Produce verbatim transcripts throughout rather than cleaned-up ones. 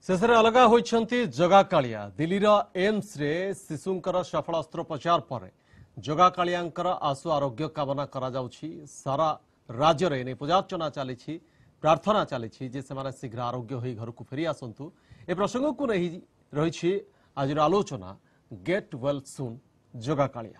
शेष अलग होती जगा कालिया दिल्ली एम्स रे शिशुंकर सफल अस्त्रोपचार पर जगा कालियांकर आशु आरोग्य कामना करा जाउछि। सारा राज्य रे ने पूजार्चना चली प्रार्थना चली शीघ्र आरोग्य हो घर को फेरी आसतु। ए प्रसंग को नहीं रही आज आलोचना गेट वेल सुन जगा कालिया।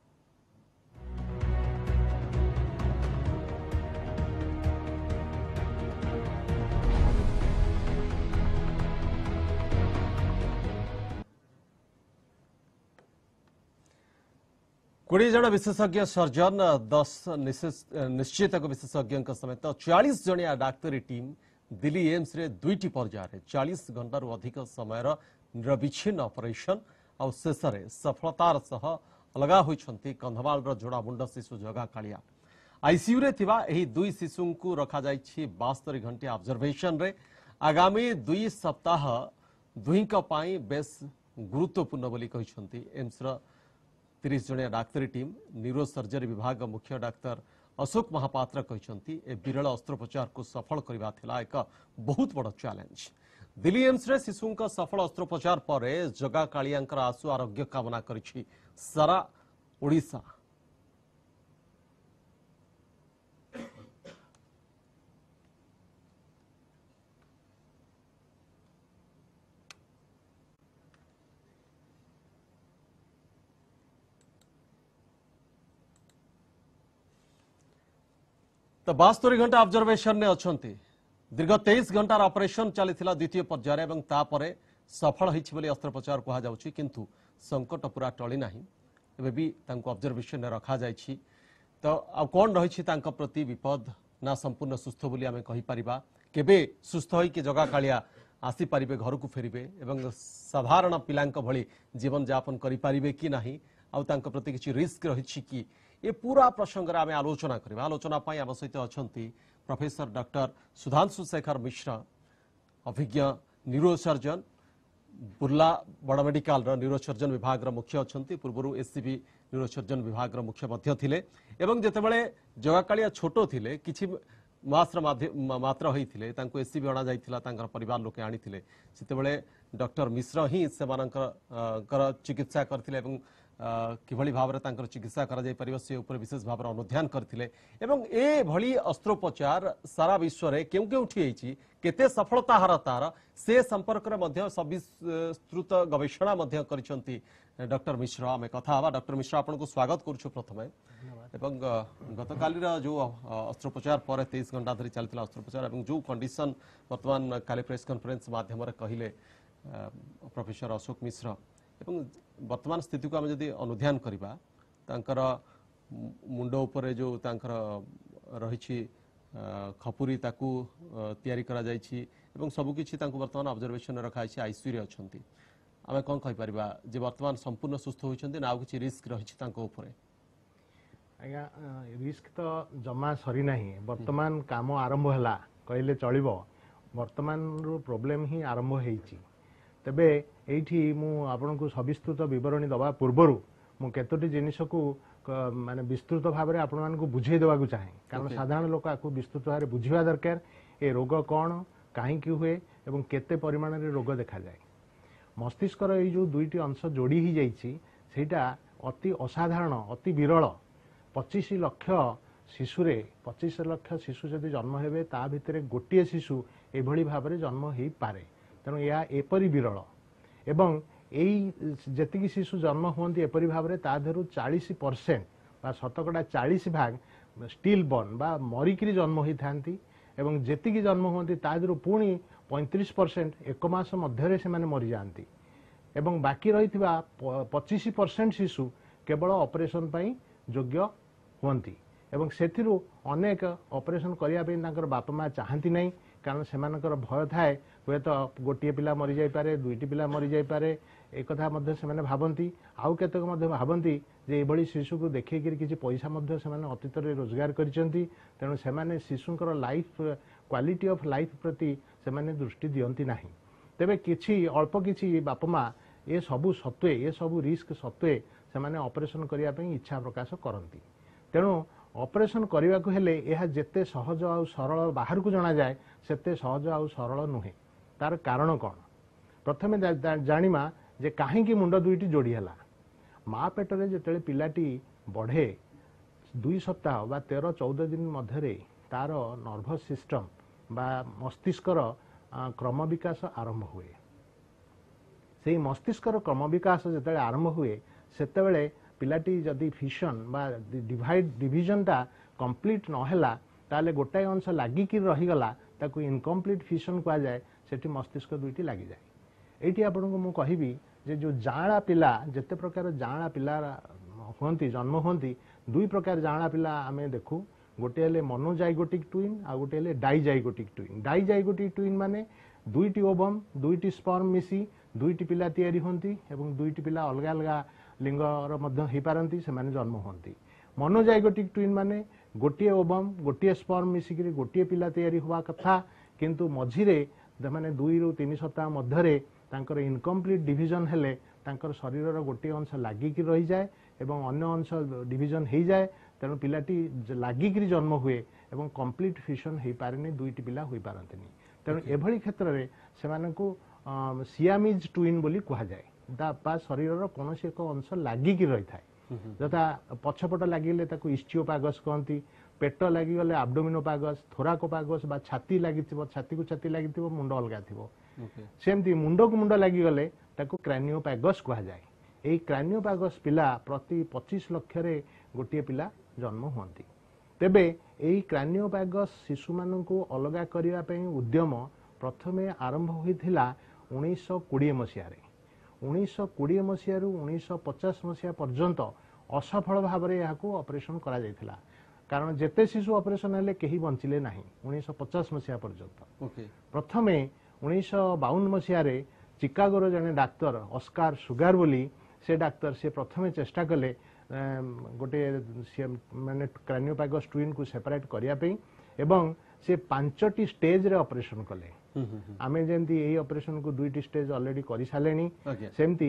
कोड़े जन विशेषज्ञ सर्जन दस निश्चित विशेषज्ञ समेत चालीस जनिया डाक्तरी टीम दिल्ली एम्स रे दुईटी पर्यायर चालीस घंटा अधिक समय निरविच्छिन्न ऑपरेशन और शेष सफलतार सह अलग होती कंधमाल जोड़ामुंड शिशु जगा कालिया। आईसीयू रे थिबा एही दुई शिशु को रखा जाइछि बास्तरी घंटे ऑब्जर्वेशन रे। आगामी दुई सप्ताह दुहींक पाई बेस गुरुत्वपूर्ण बोली कहिसंती एम्स र तीस जनिया डाक्तरी टीम। न्यूरो सर्जरी विभाग मुख्य डाक्तर अशोक महापात्र कहते ए विरल अस्त्रोपचार को सफल करवा थिला एक बहुत बड़ चैलेंज। दिल्ली एम्स रे शिशु का सफल अस्त्रोपचार पर जगा कालियांकर आशु आरोग्य कामना करिछि सारा ओडिशा। तो बास्तरी घंटा ऑब्जर्वेशन ने अच्छी दीर्घ तेईस घंटार ऑपरेशन चली द्वितीय पर्यायर एवं तापरे सफल होइछि अस्त्रोपचार कहा जाउछि किंतु संकट पूरा टली नाही एबे भी तांको ऑब्जर्वेशन ने रखा जाइछि। तो आ कोन रहिछि तांको प्रति विपद ना संपूर्ण सुस्थ बोली आमे कहि परिबा केबे सुस्थ होई कि जगा कालिया आसी परिबे घर को फेरिबे एवं साधारण पिलांक भली जीवन यापन करि परिबे कि नाही आ तांको प्रति किछि रिस्क रहिछि कि ये पूरा प्रसंग आम आलोचना करवा। आलोचना आम सहित अच्छा प्रोफेसर डॉक्टर सुधांशु शेखर मिश्र अभिज्ञ न्यूरोसर्जन बुर्ला बड़ मेडिकल न्यूरोसर्जन विभाग मुख्य अच्छा पूर्व एससीबी न्यूरोसर्जन विभाग मुख्य थे एवं जितेबाला जगा कालिया छोट थे किसी मास मात्र होते एससीबी अणा जाता परिवार लोके आनी से डॉक्टर मिश्र ही से चिकित्सा करते किभली भाव में चिकित्सा कर से ऊपर विशेष भाव अनुध्यान करते ए भली अस्त्रोपचार सारा विश्व में क्यों क्योंठी केते सफलता हार तार से संपर्क में सविस्तृत गवेषणा डॉक्टर मिश्र आम कथा। डॉक्टर मिश्र आपन को स्वागत करुछु प्रथम एवं गत काली जो अस्त्रोपचार पर तेईस घंटा धरी चलता अस्त्रोपचार एवं जो कंडीशन वर्तमान काली प्रेस कॉन्फ्रेंस माध्यम कहले प्रोफेसर अशोक मिश्र एवं वर्तमान स्थिति को आम जदि अनुध्यान करवा तांकर मुंड उपरे जो तांकर रही खपुरी ताकू तैयारी करा जाइछि एवं सबकिछि तांको वर्तमान ऑब्जर्वेशन रखाई आईसीयू रे अछंती आमे कोन कहि परिबा जे वर्तमान संपूर्ण सुस्थ होइछंती ना किछि रिस्क रहिछि तांको उपरे? आज्ञा रिस्क तो जमा सरी नाही वर्तमान काम आरंभ हला कहले चलिबो। वर्तमान रो प्रॉब्लम ही आरंभ हेइछि तेबे एठी मु आपन को सविस्तृत विवरणी दबा पूर्वरु मु केतोटी जिनिस को माने विस्तृत भाव में आपण मान को बुझे देवा को चाहे कारण साधारण लोक आकु विस्तृत भाव में बुझिबा दरकार ए रोग कौन कहीं हुए एवं केते परिमाण रे रोग देखा जाए। मस्तिष्कर ये जो दुईटी अंश जोड़ी ही जाइछि सेटा अति असाधारण अति विरल पच्चीस लक्ष शिशुरे पच्चीस लक्ष शिशु जदि जन्म हेबे ता भितरे गोटे शिशु एभली भाव में जन्म हो पारे तेणु यह एपरी विरल एवं यही जेतिकी शिशु जन्म होती एपरी भाव में ताधर चालीस परसेंट बा शतकड़ा चालीस भाग स्टिल बर्न बा मरिकी जन्म होता एवं जेतिकी जन्म होती ताधर पुणी पैंतीस परसेंट एक मास मध्य से मरी जाती एवं बाकी रही पच्चीस परसेंट शिशु केवल ऑपरेशन पाई योग्य होती एवं सेथिरु अनेक ऑपरेशन करने बापा माँ चाहती नहीं कारण से भय थाए हुए तो गोटे पिला मरी जाई पारे दुईटी पिला मरी जाई पारे एक कथा मध्य से माने भाबंती आउ केतक मध्य भाबंती जे एभली शिशु को देखै कि किछि पैसा मध्य से माने अतीत रे रोजगार करिसेंती तेणु से माने शिशुंकर लाइफ क्वालिटी ऑफ लाइफ प्रति से माने दृष्टि दियंती नाही। तेबे किछि अल्प किछि बापा माँ ए सबु सत्वे ए सबु रिस्क सत्वे से माने ऑपरेशन करिया पई इच्छा प्रकाश करंती तेणु ऑपरेशन करने को हेले यह जेते सहज आ सरल बाहर को जना जाए सेते सहज आ सरल नुहे तार कारण कौन प्रथमे जानिमा जे काहेकि मुंड दुईटी जोड़ी हला माँ पेटरे जेतेले पिलाटी बढ़े दुई सप्ताह बा तेरह चौदह दिन मध्य तार नर्भस सिस्टम बा मस्तिष्कर क्रम विकास आरंभ हुए से मस्तिष्कर क्रम विकास जिते आरंभ हुए सेतेबेले पिलाटी जदि फिशन बा डिवाइड डिविजन टा कंप्लीट नहेला ताले गोटाए अंश लागिकी रहीगला ताकू इनकम्प्लीट फिशन कह जाए सेठी मस्तिष्क दुईटी लगी जाए। एटी आपको मु कहबी जे जो जाँला पिला जेते प्रकार जाँला पिला होती जन्म होती दुई प्रकार जाँला पिला आमे देखू गोटे हेले मोनोजाइगोटिक ट्विन आ गोटे हेले डाइजाइगोटिक ट्विन। डाइजाइगोटिक ट्विन माने दुईटी ओवम दुईटी स्पर्म मिसी दुईटी पिला तैयारी होती एवं दुईटी पिला अलग अलग लिंगर मध्य हो पारती से जन्म होती। मोनोजाइगोटिक ट्विन माने गोटे ओवम गोटे स्पर्म मिसिक गोटे पिला तैयारी हुआ कथा किंतु मझिरे माने दुई रु तीन सप्ताह मध्य तांकर इनकम्प्लीट डिविजन हेले तांकर शरीर गोटे अंश लागिकी रही जाए एवं अन्य अंश डिविजन हो जाए तेणु पिलाटी लागिकी जन्म हुए एवं कंप्लीट फिशन हो पारे दुईटी पिला हो पारती तेणु एभली क्षेत्र में से सियामिज ट्विन बोली कह जाए शरीर कौन एक अंश लागिकी रही था जथा पछपट लगिले इस्टियोपागस कहती पेट लगिगले आब्डोमिनोपागस थोराकोपागस बा छाती लगी छाती को छाती लगी मुंड अलग थी सेमती मुंड को मुंड लगिगले क्रानियोपागस कह जाए। यही क्रानियोपागस पिला प्रति पच्चीस लक्ष गोटे पिला जन्म होती तेबे यही क्रानियोपागस शिशु मान को अलग करने उद्यम प्रथमे आरंभ होता उन्नीस कोड़े मसीह उन्नीस कोड़े मसीह उन्नीस पचास मसीहा पर्यंत असफल भाव में यहाँ ऑपरेशन करा जायथिला कारण जेते शिशु ऑपरेशन हेले कहीं बंचिले नहीं उन्नीस पचास मसीहा पर्यंत प्रथमे उन्नीस बावन मसीह चिकागोर जने डाक्तर अस्कार सुगार बोली से डाक्तर से प्रथमे चेष्टा कले गोटे माने क्रानियोपागस ट्विन को सेपरेट करने एवं से पांचटी स्टेज रे ऑपरेशन कले आमे जेंती यही ऑपरेशन को दुईटी स्टेज ऑलरेडी कर सारे सेमती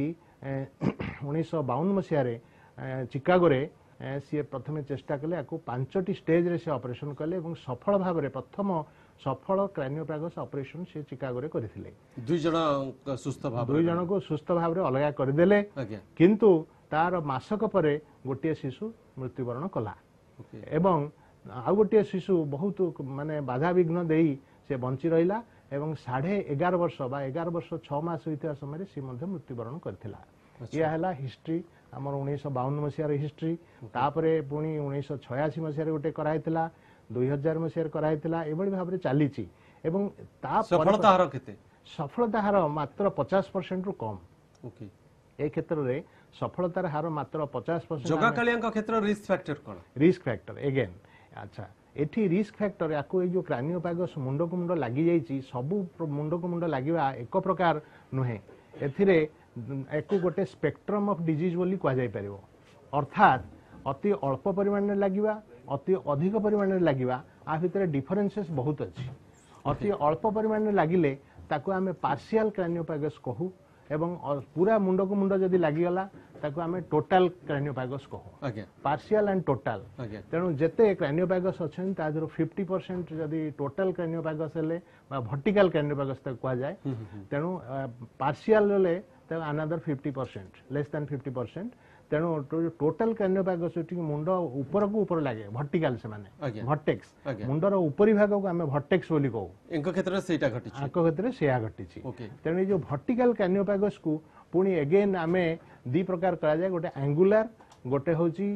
उन्नीस बावन मसीह चिकागो रे सी प्रथमे चेष्टा कले आपको पांचटी स्टेज रे से ऑपरेशन कले एवं सफल भाव में प्रथम सफल क्रानियोपागस ऑपरेशन से चिकागो रे करथिले दुई जण सुस्थ भाव दुई जण को सुस्थ भाव रे अलग कर देले किंतु तार मासक परे गोटे शिशु मृत्युवरण कला एवं आ गोटे शिशु बहुत माने बाधा विघ्न देई से बंची रहिला एवं साढ़े एगार वर्ष बा एगार वर्ष छह मास होता समय सी मृत्युवरण करथिला। यह है हिस्ट्री आमर उन्नीस बावन मसीहार हिस्ट्री तापरे पुणी उन्नीस छयासी मसीहार गोटे कराइथिला दुई हजार मसीहार कराइथिला एभली भाव में चली एवं सफलता हार केते सफलता हार मात्र पचास परसेंट रु कम ओके ए क्षेत्र में सफलतार हार मात्र पचास परसेंट जगा कालिया क्षेत्र रिस्क फैक्टर कौन रिस्क फैक्टर एगेन अच्छा एठी रिस्क फैक्टर याको जो क्रानियोपागस मुंड को मुंड लगी जाइए सबू मुंड को मुंड लगे एक प्रकार नुहे एथिरे एक गोटे स्पेक्ट्रम ऑफ डिजीज बोली कह जाय परिबो अर्थात अति अल्प परिमाण में लगिबा अति अधिक परिमाण में लगिबा आ भितर डिफरेंसेस बहुत अच्छी अति अल्प परिमाण में लगिले ताको आमे पार्शियल क्रानियोपागस कहू एवं पूरा मुंड को मुंड जदि लागिगला ताको आमे टोटल क्रानियोपागस कहू पार्शियल एंड टोटल तेणु जेते क्रानियोपागस अछन ता जरो फिफ्टी परसेंट जदि टोटल क्रानियोपागस हेले बा वर्टिकल क्रानियोपागस तक कह जाए तेणु पार्शियल ले another fifty percent less than fifty percent तेणु टोटल क्रानियोपागस मुंड ऊपर को ऊपर लगे वर्टिकल से माने वर्टेक्स मुंडर ऊपरी भाग को आमे वर्टेक्स बोली कहू इनका क्षेत्र में सेटा घटी आक क्षेत्र में सेया घटी तेणु जो वर्टिकल क्रानियोपागस को पुणी एगेन आमे दी प्रकार करा जाए गोटे एंगुलर गोटे होची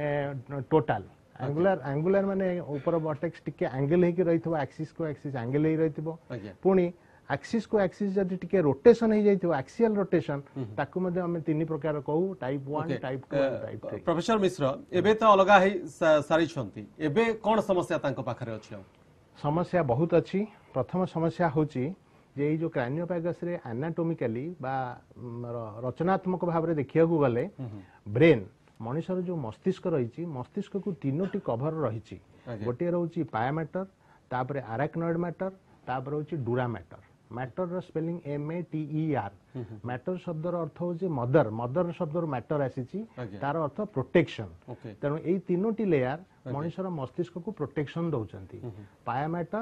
टोटल एंगुलर एंगुलर माने ऊपर वर्टेक्स टिके एंगल हेकी रहिथबो एक्सिस को एक्सिस एंगल हेई रहिथबो पुणी एक्सिस को एक्सिस जदि टिके रोटेशन हो जाइथिबो एक्सियल रोटेशन ताकू मध्ये हम तीन प्रकार कहू type one type two type three. Professor Mishra एबे तो अलगा है सारी छंती एबे कोन समस्या तांको पाखरे अछि समस्या बहुत अछि प्रथम समस्या होची जे ई जो क्रानियोपागस रे एनाटॉमिकली बा रचनात्मक भाव रे देखिया को गले ब्रेन मनुष्यर जो मस्तिष्क रही मस्तिष्क को तीनोटी कभर रही गोटे रोची पाया मैटर तापरे अराक्नॉइड मैटर तापर होची dura matter matter spelling M A T E R matter शब्द अर्थ होची मदर मदर शब्द मैटर आसी तार अर्थ प्रोटेक्शन तेणु यही तीनोटी लेयर मनुष्यर मस्तिष्क को प्रोटेक्शन दौरान पाया मैटर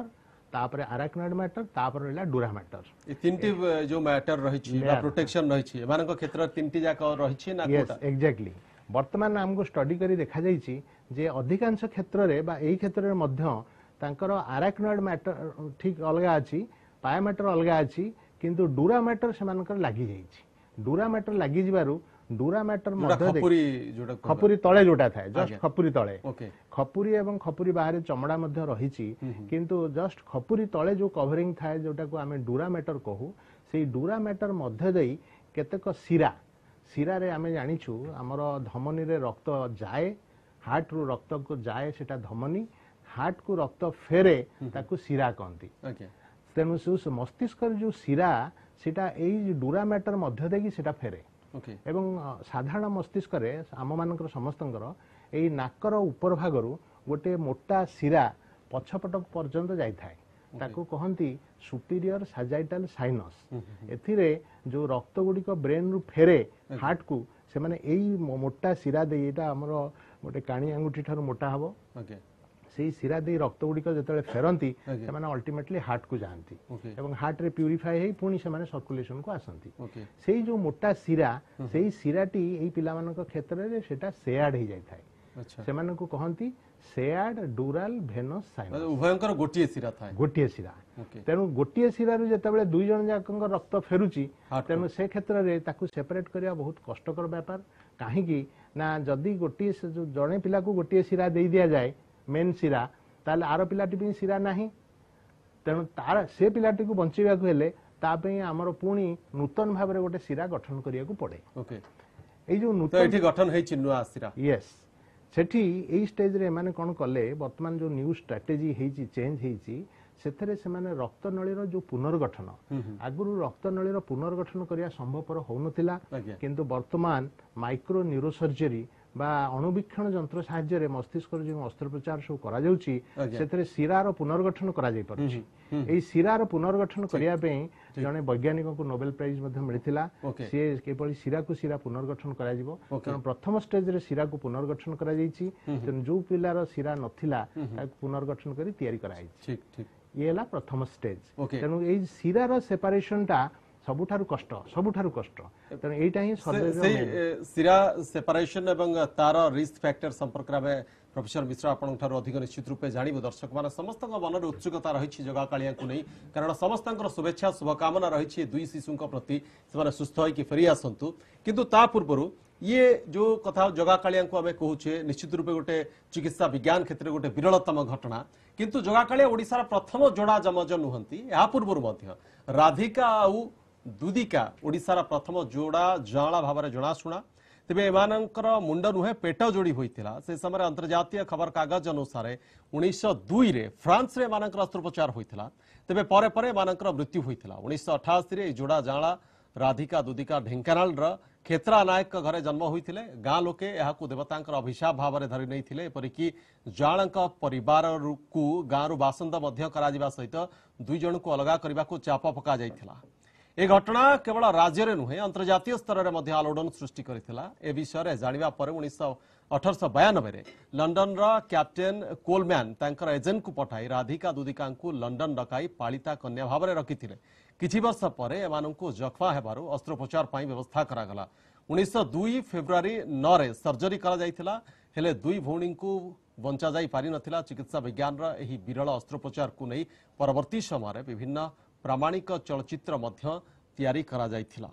तापर आराक्नॉइड मैटर तापर रहला डुरा मैटर ए तीनटी जो मैटर रही बा प्रोटेक्शन रही एमान को क्षेत्र तीनटी जाक रही ना यस एग्जैक्टली वर्तमान हमको स्टडी करी देखा जाइछि जे अधिकांश क्षेत्र रे बा एई क्षेत्र रे मध्य तांकर आराक्नॉइड मैटर ठीक अलगा अछि पाया मैटर अलगा अछि किंतु डुरा मैटर से मानकर लागि जाइछि डुरा मैटर लागि जिबारु डुरा मैटर मध्य खपुरी जोटा खपुरी तळे जोटा थाए जस्ट खपुरी तळे ओके खपुरी एवं खपुरी बाहर चमड़ा मध्य रहिछि किंतु जस्ट खपुरी तळे जो कवरिंग थाए जोटा को आमे डुरा मैटर कहू सेई डुरा मैटर मध्य देई केतेक सिरा सिरा रे आमे जानिछु हमर धमनी रे रक्त जाए हार्ट रु रक्त को जाए सेटा धमनी हार्ट को रक्त फेरे ताकू सिरा कहंती ओके तेनु सु मस्तिष्क जो सिरा सेटा एई डुरा मैटर मध्य देकी सेटा फेरे ओके एवं साधारण मस्तिष्क रे आम मानकर समस्तंकर एई नाकर ऊपर भागरु गोटे मोटा सिरा पछपट पर्यंत जाई थाए ताकू कहंती सुपीरियर साजाइटल साइनस एथिरे जो रक्त गुडी को ब्रेन रु फेरे हार्ट को से माने एई मोटा सिरा दे एटा हमरो गोटे काणी अंगुठी ठार मोटा हबो ओके सेई सिरा दे रक्त गुडी को जतले फेरंती से माने अल्टीमेटली हार्ट को जानती एवं हार्ट रे प्यूरिफाई हे पुनी से माने सर्कुलेशन को आसंती सेई जो मोटा सिरा सेई सिराटी एई पिला मानक क्षेत्र रे सेटा शेयर्ड हे जाय थाए अच्छा से माने को कहंती शेयर्ड डुराल भेनस साइनस उभयंकर गोटिए सिरा थाए गोटिए सिरा तेनु गोटिए सिरा रु जतबेले दुई जन जाकंग रक्त फेरुची तेनु से क्षेत्र रे ताकू सेपरेट करिया बहुत कष्टकर व्यापार काहे की ना जदी गोटिए जो जणे पिला को गोटिए सिरा देई दिया जाय मेन सिरा ताले आरो पिलाटी भी सिरा नाही तेनु तार से पिलाटी को बंचीबा को हेले ता पे हमर पुणी नूतन भाबरे गोटे सिरा गठन करिया को पड़े ओके ए जो नूतन तो एठी गठन हे चिन्नुआ सिरा यस सेठी एई स्टेज रे माने कोन कले वर्तमान जो न्यू स्ट्रेटजी हेची चेंज हेची सेथरे से माने रक्त नळीर जो पुनर्गठन आगुरु रक्त नळीर पुनर्गठन करिया संभवपर होउनथिला किंतु वर्तमान माइक्रो न्यूरोसर्जरी बा अणुवीक्षण जंत्र साहाय्य रे मस्तिष्क जो अस्त्रोपचार सब करा जाउची सेथरे सिरार पुनर्गठन करा जाई परछि एई सिरार पुनर्गठन करिया पे जने वैज्ञानिक को नोबेल प्राइज मध्ये मिलिथिला से केवल सिरा को सिरा पुनर्गठन करा जिवो कारण प्रथम स्टेज रे सिरा को पुनर्गठन करा जाईची तेन जो पिलार सिरा नथिला ताक पुनर्गठन करी तयारी करा जाईची ठीक ठीक ये हला प्रथम स्टेज तेनु एई सिरार सेपरेशन टा सबुठारु कष्ट सबुठारु कष्ट तेनु एटा ही से सिरा सेपरेशन एवं तार रिस्क फैक्टर संपर्क में प्रोफेसर मिश्र आपन ठारो अधिक निश्चित रूपे जानिबो दर्शक मान समस्त मन रे उत्सुकता रही जगा कालिया को नहीं कारण समस्त शुभेच्छा शुभकामना रही दुई शिशु प्रति से सुस्थ होकर फेरी आसतु किंतु ता पूर्व ये जो कथा जगा कालिया को आमे कहूचे निश्चित रूपे गोटे चिकित्सा विज्ञान क्षेत्र में गोटे विरलतम घटना किंतु जगा कालिया ओडिशार प्रथम जोड़ा जमज नुहंती या पूर्व मध्य राधिका आउ दुदिका ओडिशार प्रथम जोड़ा जाला भाव में जनाशुना तेबे एमानंकर मुंड नुहे पेट जोड़ी होइतिला से समय अंतर्जातीय खबर कागज अनुसार उन्नीस सौ दुई रे फ्रांस रे एमानंकर अस्त्रोपचार होइतिला तेबे परे परे एमानंकर मृत्यु होइतिला उन्नीस सौ अठासी रे जोड़ा जाला राधिका दुदिका ढेंकानाल र खेत्रा नायक घरे जन्म होइतिले गाँ लोके एहाकु देवतांकर अभिशाप भाव में धरि नैथिले एपरिकी जाळंक परिवार को गाँ रु बासंद मध्य करा सहित दुई जन को अलगा करबा को चाप पका जाइथिला ए घटना केवल राज्य में नुहे अंतर्जातीय स्तर में आलोड़न सृष्टि करथिला ए विषय जानिबा परे उन्नीस सौ अठरश बयानबे लंडन रा कैप्टेन कोलमैन तांकर एजेंट को पठाई राधिका दुदिका को लंडन डकाई पालिता कन्या भाव में रखिथिले किछि वर्ष पर एमानंकु जख्मा हेबारु अस्त्रोपचार पाई व्यवस्था करागला उन्नीस सौ दुई फेब्रुआरी नौ रे सर्जरी करा जाइथिला हेले दुई भौणी को बंचा जाई पारि नथिला चिकित्सा विज्ञान रा एही विरल अस्त्रोपचार को नहीं परवर्ती समय विभिन्न प्रामाणिक चलचित्र मध्य तैयारी करा जाइथिला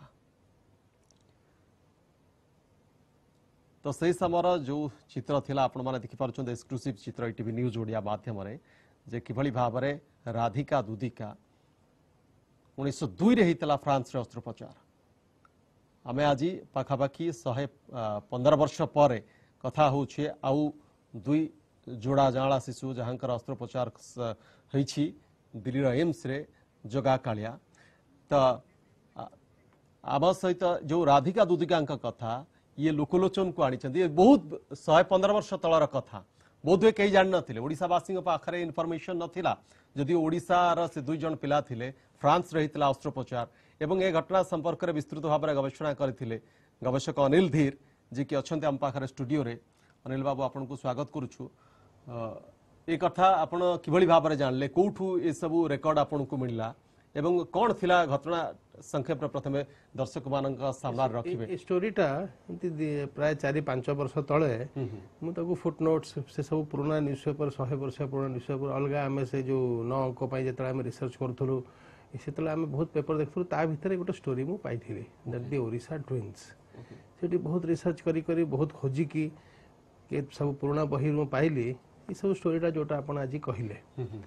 तो सही समय जो चित्र थिला आपण माने देखि पारुछन एक्सक्लूसिव चित्र टीवी न्यूज ओडिया माध्यम रे जे किभली भाव में राधिका दुदिका उन्नीस सौ दुई रे हितला फ्रांस रे अस्त्रोपचार आमे आज पाखापाखि शहे पंद्रह वर्ष पर कथा होछे आउ दुई जोड़ा जाड़ा शिशु जहांकर अस्त्रोपचार होइछि दिल्ली रो एम्स रे जगा कालिया तो आम सहित जो राधिका दुदिका कथा ये लोकलोचन को आनी बहुत शहे पंद्रह वर्ष तलर कथा बहुत हुए कई जान नथिले ओडिशावासी पाखरे इनफॉरमेशन नथिला जदि ओडिशार से दुई जन पिला थिले फ्रांस रहितला अस्त्रोपचार एवं ए घटना संपर्क में विस्तृत भाव में गवेषणा करथिले गवेषक अनिल धीर जी कि अच्छा आम पाखरे स्टूडियो रे अनिल बाबू आपन को स्वागत करूछु ए कथा आपण किभली भाबरे जानले कोठू ए सब रेकॉर्ड आपन को मिलला एवं कौन थिला घटना संक्षेप प्रथमे दर्शक मानक सामना रखिबे स्टोरीटा प्राय चारि पांच वर्ष तले मु ताको फुटनोट्स से सब पुराना न्यूज़पेपर सौ वर्ष पुराना न्यूज़पेपर अलगा आमे से जो नौ अंक पई जेतला आमे रिसर्च करथलु सेतला आमे बहुत पेपर देखथलु ता भितरे गोटे स्टोरी मु पाइथिले दैट द ओरिसा ट्विन्स सेठी बहुत रिसर्च करी करी बहुत खोजी की के सब पुराना बही मु पाइली ई सब स्टोरीटा जोटा आपण आज कहिले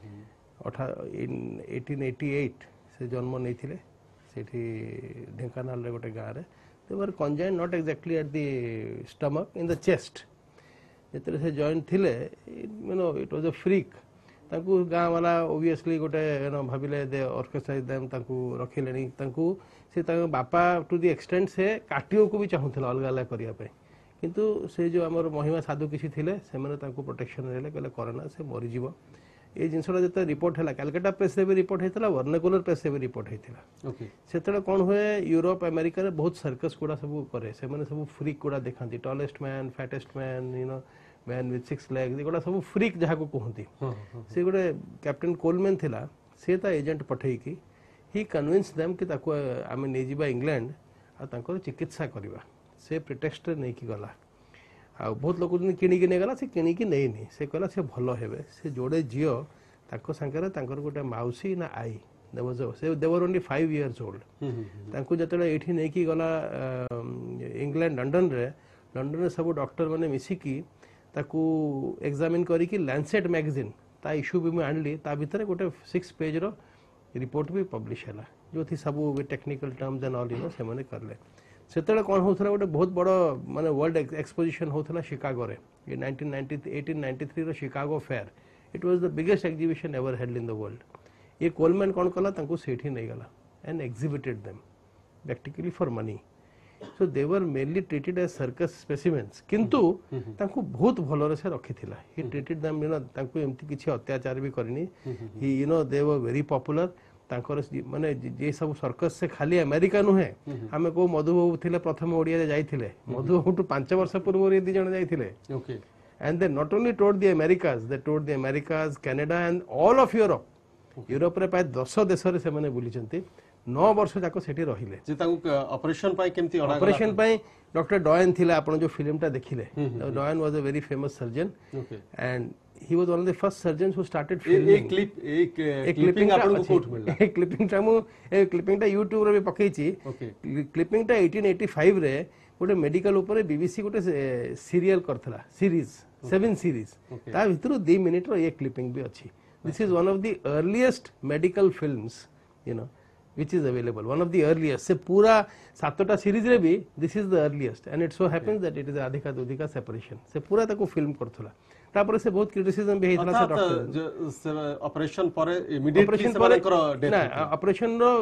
अठारह एटी एट से जन्म नहीं थिले सेठी ढेंकानाल रे गोटे गाँव रे they were conjoined not exactly at the stomach in the chest जेतरे से जॉइन थिले you know it was a freak तांकू गाँव वाला ओबियसली गोटे यू नो भाबिले दे ऑर्केस्ट्राइज देम तांकू रखिलेनी तांकू से तांको बापा टू द एक्सटेंट से काटियो को भी चाहुथिला अलग अलग करिया पे किंतु से जो हमर महिमा साधु किसी थिले से माने तांको प्रोटेक्शन रेले कहले कोरोना से मरि जीवो ये जिनसटा जते रिपोर्ट है कलकत्ता प्रेस रे भी रिपोर्ट हेतला वर्नाकुलर प्रेस रे भी रिपोर्ट हेतला ओके सेतले कोन होए यूरोप अमेरिका रे बहुत सर्कस गुडा सब करे से माने सब फ्रीक गुडा देखंती tallest man fattest man you know man with six legs ये गुडा सब फ्रीक जहा को कहंती से गुडे कैप्टन कोलमैन थिला से ता एजेंट पठेई की ही कन्विंस देम कि ताको आमे नै जिबा इंग्लैंड आ तांको चिकित्सा करबा से प्रिटेक्स्ट नै की गला आ बहुत लोग किणी कि गला से किणी कि नहीं नहीं से कहला से भल हेबे से जोड़े झियो ताको संगे तांकर गोटे माउसी ना आई से देवर ओनली फाइव इयर्स ओल्ड तांको जतले एठी नै कि गला इंग्लैंड लंडन रे लंडन रे सब डॉक्टर माने मिसी की ताको एग्जामिन करी कि लैंसेट मैगजीन ता इश्यू भी मैं आनली ता भीतर गोटे सिक्स पेज रो रिपोर्ट भी पब्लिश हैला जो थी सब technical terms and all you know से माने करले सेतले कोन होथला गोटे बहुत बड़ माने वर्ल्ड एक्सपोजिशन होथला शिकागो रे ये nineteen ninety eighteen ninety three रो Chicago fair it was the biggest exhibition ever held in the world ये कोलमैन कोन कला तांको सेठी नै गला and exhibited them practically for money so they were mainly treated as circus specimens किंतु तांको बहुत भलो से रखिथिला he treated them you know तांको एमती किछि अत्याचार भी करनी he you know they were very popular तांकर माने जे सब सर्कस से खाली अमेरिका नुहे हमें को मधुबाबू थिले प्रथम ओडिया रे जाइथिले मधुबाबू टू पांच वर्ष पूर्व रे दी जण जाइथिले okay and they not only told the Americas they told the Americas Canada and all of Europe Europe रे प्राय दस देश रे से माने बुलिचंती नौ वर्ष जाको सेठी रहिले जे तांको ऑपरेशन पाई केमती अणा ऑपरेशन पाई डॉक्टर डॉयन थिला आपण जो फिल्म टा देखिले Doyen was a very famous surgeon and he was one of the first surgeons who started filming एक क्लिप एक क्लिपिंग आपन को कोट मिलला एक क्लिपिंग टा मु ए क्लिपिंग टा YouTube रे भी पकैची क्लिपिंग टा एटीन एटी फाइव रे गोटे मेडिकल ऊपर बीबीसी गोटे सीरियल करथला सीरीज सेवन सीरीज ता भितरु दो मिनिट रो एक क्लिपिंग भी अछि this is one of the earliest medical films you know which is available one of the earliest से पूरा सातोटा सीरीज रे भी this is the earliest and it so happens that it is Radhika Dudhika separation से पूरा ताको film करथला तापर से बहुत क्रिटिसिज्म भी हेतला से डॉक्टर ऑपरेशन पर इमीडिएटली सेमानकर डेथ ना ऑपरेशन रो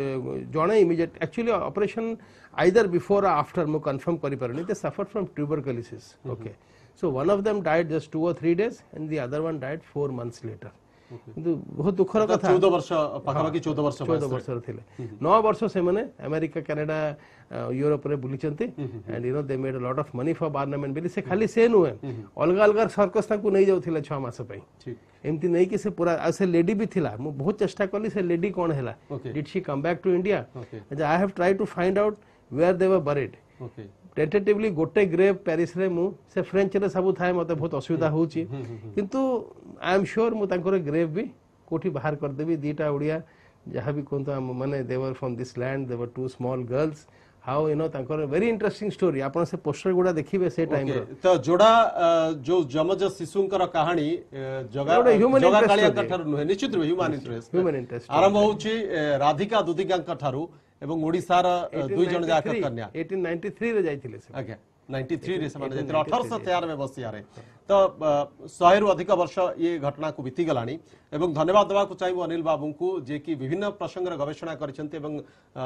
जणे immediate actually operation either before or after मु कंफर्म करि परनी they suffer from tuberculosis okay so one of them died just two or three days and the other one died four months later किंतु बहुत दुखर कथा चौदह वर्ष पाखापाखि चौदह वर्ष चौदह वर्ष थिले नौ वर्ष से माने अमेरिका कनाडा यूरोप रे बुलिचंती and you know they made a lot of money for Barnum Bailey से खाली से नुए अलग अलग सर्कस ताकू नै जाउथिले छह मास पई ठीक एमती नै कि से पूरा से लेडी भी थिला मु बहुत चेष्टा करली से लेडी कोन हैला did she come back to India I have tried to find out where they were buried okay tentatively गोटे ग्रेव पेरिस रे मु से फ्रेंच रे सब थाए मते बहुत असुविधा होची किंतु आई एम श्योर मु तांकर ग्रेव भी कोठी बाहर कर देबी दीटा उड़िया जहां भी कोनता माने they were from this land they were two small girls how you know तांकर वेरी इंटरेस्टिंग स्टोरी आपण से पोस्टर गुडा देखिबे से टाइम रो तो जोड़ा जो जमज शिशुंकर कहानी जगा जगा कालिया कठार नुहे निश्चित रूप ह्यूमन इंटरेस्ट ह्यूमन इंटरेस्ट आरंभ होची राधिका दुधिका कठारु एवं ओडिसा रा दुई जन जाक कन्या एटीन नाइंटी थ्री रे जाइथिले से आज्ञा नाइंटी थ्री रे समान जाइथिले अठारह सौ तिरानवे मसिया रे तो सौ रु अधिक वर्ष ये घटना को बीती गलानी एवं धन्यवाद देवा को चाहिए अनिल बाबू को जे कि विभिन्न प्रसंग रे गवेषणा करिसंते एवं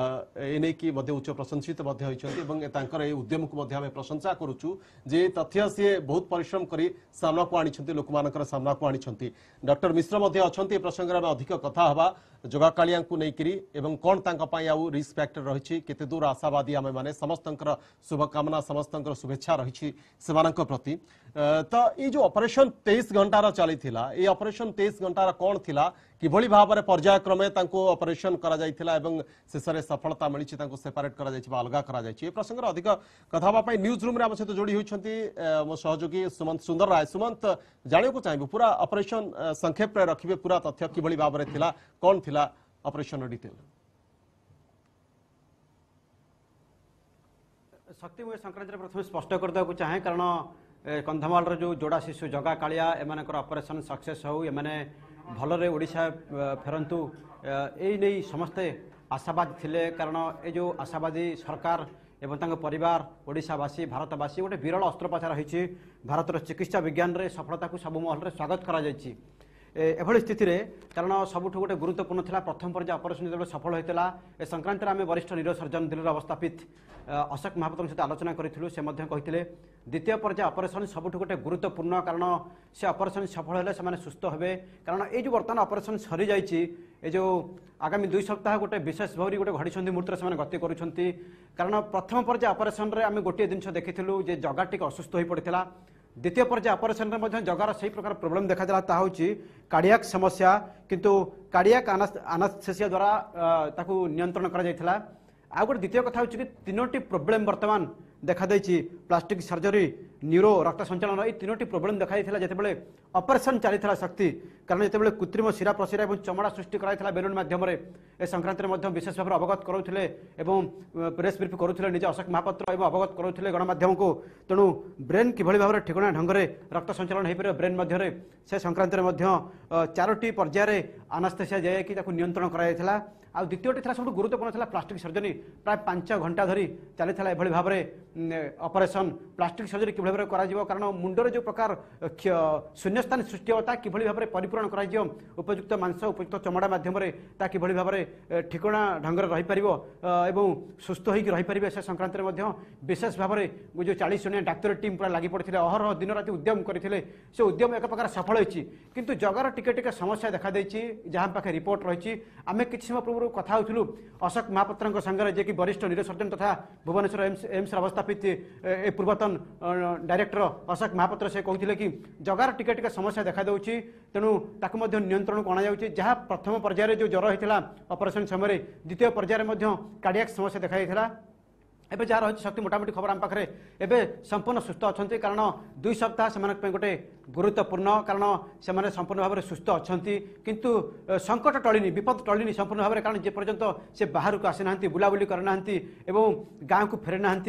एने की मध्ये उच्च प्रशंसित मध्ये होइसंते एवं तांकर ए उद्यम को मध्ये हमें प्रशंसा करूछु जे तथ्य से बहुत परिश्रम करी सामना को आनिछंती लोक मानकर सामना को आनिछंती डॉक्टर मिश्र मध्ये अछंती प्रसंग रे अधिक कथा हवा जगा कालिया को नै करी एवं कोन तांका पई आउ रिस्क फैक्टर रहिछि केते दूर आशावादी हमें माने समस्तंकर शुभकामना समस्तंकर शुभेच्छा रहिछि सेमानक प्रति तो ये जो ऑपरेशन तेईस घंटार चली ये ऑपरेशन तेईस घंटार कौन थिला किभली भाव में पर्यायक्रमे ऑपरेशन करा जाइथिला एवं शेष में सफलता मिली सेपरेट करा जाइछि बा अलगा करा जाइछि ए प्रसंग अधिक कथा न्यूज रूम आम सहित जोड़ी होती मो सहयोगी सुमंत सुंदर राय। सुमंत जानिया को चाहिए पूरा ऑपरेशन संक्षेप रखिए पूरा तथ्य किभली भाव में थिला कौन थिला ऑपरेशन डिटेल। शक्ति मुझे संक्रांति प्रथम स्पष्ट करदे चाहे कारण कंधमाल जो जोड़ा शिशु जगा कालिया एमानकर ऑपरेशन सक्सेस हो एमाने भलरे ओडिशा फेरंतु यही नहीं समस्ते आशावादी थिले कारण ये जो आशावादी सरकार एवं तांको परिवार ओडिशावासी भारतवासी गोटे विरल अस्त्रोपचार होती भारतर चिकित्सा विज्ञान रे सफलता को सब महल में स्वागत करा जायछि एभली स्थिति रे कारण सबुठ गोटे गुरुत्वपूर्ण था प्रथम पर्याय ऑपरेशन जो सफल होता ए संक्रांत आम वरिष्ठ न्यूरोसर्जन दिल्ली अवस्थापित अशोक महापात्र सहित आलोचना करूँ से कहते द्वितीय पर्याय ऑपरेशन सबुठ गोटे गुरुत्वपूर्ण कारण से ऑपरेशन सफल हेले से सुस्थ हे कारण ये जो बर्तमान ऑपरेशन सरी जाइए ये जो आगामी दुई सप्ताह गोटे विशेष भाव गोटे घड़ी मुहूर्त से गति करुँच कारण प्रथम पर्याय ऑपरेशन रे आम गोटे जिन देखिलु जे जगह टी असुस्थ हो पड़ता द्वितीय पर्याय ऑपरेशन में जगार से प्रकार प्रोब्लेम देखा ताकि कार्डियाक समस्या किंतु कार्डियाक आनास्थेसिया द्वारा ताकू नियंत्रण करा आ गोटे द्वितीय कथा कि तीनोटी प्रोब्लेम वर्तमान देखा प्लास्टिक सर्जरी न्यूरो रक्त संचालन ये तीनोटी प्रोब्लेम देखा जितेबाला ऑपरेशन चली शक्ति कारण जितेबाला कृत्रिम शिरा प्रशिरा और चमड़ा सृष्टि कराई बेलून माध्यम ए संक्रांत में विशेष भाव अवगत करुले प्रेस ब्रीफ करुले निज अशोक महापात्र और अवगत करुले गणमाध्यम को तेणु ब्रेन किभली भाव में ठिकणा ढंग से रक्त संचालन हो पारे ब्रेन मध्य से संक्रांत चारोटी पर्यायर आनास्थेसिया जाए कि नियंत्रण कराइला आ द्वितीयटी था सब गुरुत्वपूर्ण था प्लास्टिक सर्जरी प्राय पांच घंटा धरी चली एभली भाव में ऑपरेशन प्लास्टिक सर्जरी किभली भाव करा कारण मुंडर जो प्रकार शून्यस्थान सृष्टि होता किभली भाव में परिपूरण करा उपयुक्त मांस उपयुक्त चमड़ा माध्यम किभली भाव में ठिकणा ढंग रही पार एवं सुस्थ होकर रही पारे से संक्रांत में विशेष भाव में जो चालीस जनिया डाक्तर टीम पूरा लगी पड़ते अहरह दिन राति उद्यम करते से उद्यम एक प्रकार सफल होती किंतु जगार टिके टिके समस्या देखा जहाँ पाखे रिपोर्ट रही आम कि समय पूर्व कथा होलु अशोक महापात्र संगे जे कि वरिष्ठ न्यूरोसर्जन तथा भुवनेश्वर एम्स एम्स अवस्थापित ए पूर्वतन डायरेक्टर अशोक महापात्र से कहते कि जगार टिके टिके समस्या देखा दूसरी तेणु ताकू नियंत्रण को अणाई जहाँ प्रथम पर्यायर जो ज्वर होता ऑपरेशन समय द्वितीय पर्यायर कार्डियाक समस्या देखा एबे जहाँ रही शक्ति मोटामोटी खबर आम पाखे एवं संपूर्ण सुस्थ अच्छा कारण दुई सप्ताह से गोटे गुरुत्वपूर्ण कारण से संपूर्ण भाव में सुस्थ अच्छा किंतु संकट टलिनी विपद टलिनी संपूर्ण भाव में कारण जे पर्यंत से बाहर को आसी ना बुलाबुली करना गाँव को फेरी ना